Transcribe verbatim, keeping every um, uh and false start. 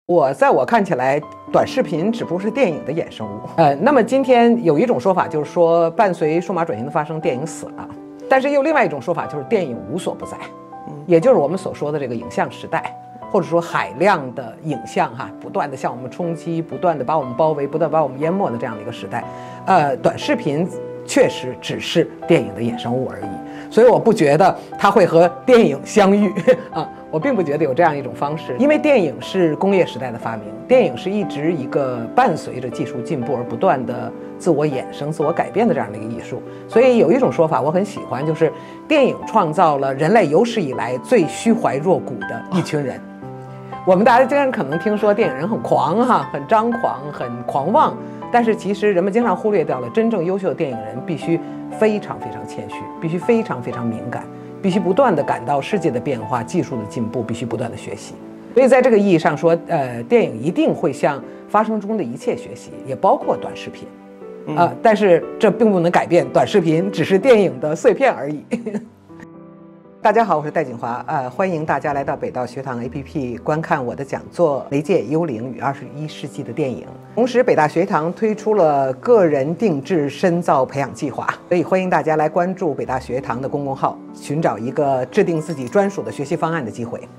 我在我看起来，短视频只不过是电影的衍生物。呃，那么今天有一种说法就是说，伴随数码转型的发生，电影死了；但是又另外一种说法就是电影无所不在，也就是我们所说的这个影像时代，或者说海量的影像哈，不断的向我们冲击，不断的把我们包围，不断把我们淹没的这样的一个时代。呃，短视频确实只是电影的衍生物而已，所以我不觉得它会和电影相遇啊。我并不觉得有这样一种方式，因为电影是工业时代的发明，电影是一直一个伴随着技术进步而不断的自我衍生、自我改变的这样的一个艺术。所以有一种说法我很喜欢，就是电影创造了人类有史以来最虚怀若谷的一群人。我们大家经常可能听说电影人很狂哈，很张狂，很狂妄，但是其实人们经常忽略掉了，真正优秀的电影人必须非常非常谦虚，必须非常非常敏感，必须不断地感到世界的变化、技术的进步，必须不断地学习。所以在这个意义上说，呃，电影一定会向发生中的一切学习，也包括短视频，啊、呃，但是这并不能改变短视频只是电影的碎片而已。大家好，我是戴锦华，呃，欢迎大家来到北大学堂 A P P 观看我的讲座《媒介幽灵与二十一世纪的电影》。同时，北大学堂推出了个人定制深造培养计划，所以欢迎大家来关注北大学堂的公众号，寻找一个制定自己专属的学习方案的机会。